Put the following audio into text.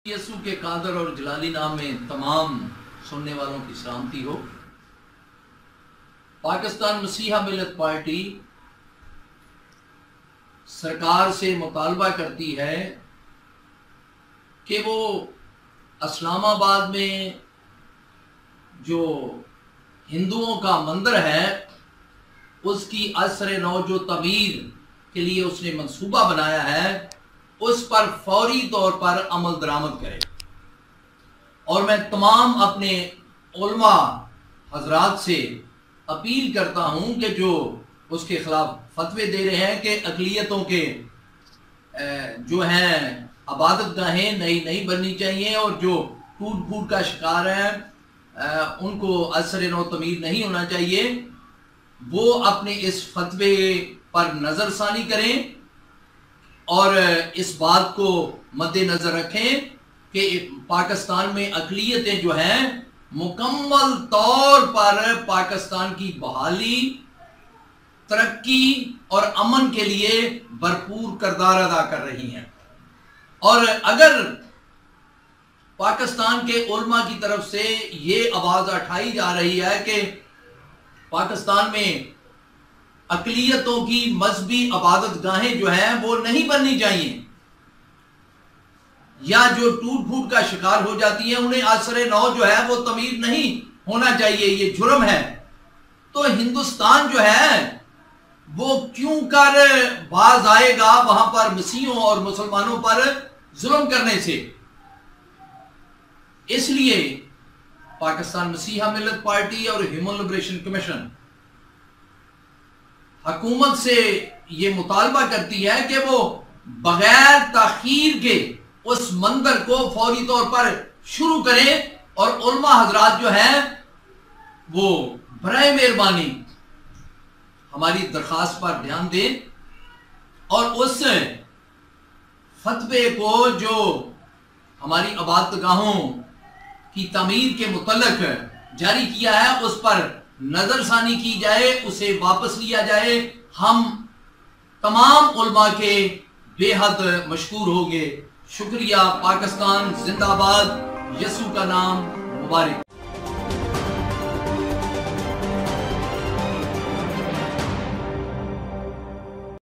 यसु के कादर और जलाली नाम में तमाम सुनने वालों की सलामती हो। पाकिस्तान मसीहा मिल्लत पार्टी सरकार से मुतालबा करती है कि वो इस्लामाबाद में जो हिंदुओं का मंदिर है उसकी असर नौ जो तमीर के लिए उसने मंसूबा बनाया है उस पर फौरी तौर पर अमल दरामद करे। और मैं तमाम अपने उलमा हजरात से अपील करता हूं कि जो उसके खिलाफ फतवे दे रहे हैं कि अक़लियतों के जो हैं इबादत गाहें नई बननी चाहिए और जो टूट फूट का शिकार है उनको असर नौ तमीर नहीं होना चाहिए, वो अपने इस फतवे पर नज़रसानी करें और इस बात को मद्देनजर रखें कि पाकिस्तान में अक़लियतें जो हैं मुकम्मल तौर पर पाकिस्तान की बहाली, तरक्की और अमन के लिए भरपूर किरदार अदा कर रही हैं। और अगर पाकिस्तान के उलमा की तरफ से ये आवाज उठाई जा रही है कि पाकिस्तान में अक़लियतों की मजहबी इबादत गाहें जो हैं वो नहीं बननी चाहिए या जो टूट फूट का शिकार हो जाती हैं उन्हें असर नौ जो है वो तमीर नहीं होना चाहिए, ये जुर्म है, तो हिंदुस्तान जो है वो क्यों कर बाज आएगा वहां पर मसीहों और मुसलमानों पर जुल्म करने से। इसलिए पाकिस्तान मसीहा मिल्लत पार्टी और ह्यूमन लिबरेशन कमीशन हुकूमत से ये मुतालबा करती है कि वो बगैर ताखीर के उस मंदिर को फौरी तौर पर शुरू करें और उलमा हजरात जो हैं वो बराए मेहरबानी हमारी दरखास्त पर ध्यान दें और उस फतवे को जो हमारी इबादतगाहों की तमीर के मुतल्लिक जारी किया है उस पर नजरसानी की जाए, उसे वापस लिया जाए। हम तमाम उलमा के बेहद मशकूर होंगे। शुक्रिया। पाकिस्तान जिंदाबाद। यसू का नाम मुबारक।